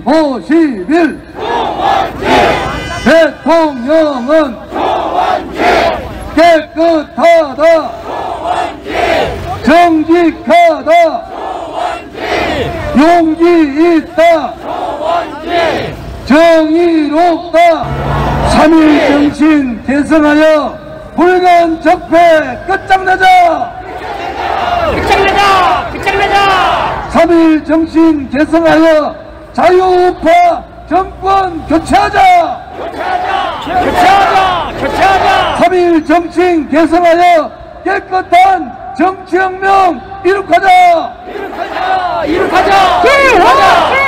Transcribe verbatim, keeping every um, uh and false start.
이오십 일 대통령은 깨끗하다, 정직하다, 용기 있다, 정의롭다. 삼일 정신 계승하여 불간 적폐 끝장내자! 끝장내자! 끝장내자! 삼일 정신 계승하여 자유우파 정권 교체하자! 교체하자! 교체하자! 교체하자! 삼일 정신 계승하여 깨끗한 정치혁명 이룩하자! 이룩하자! 이룩하자! 이룩하자!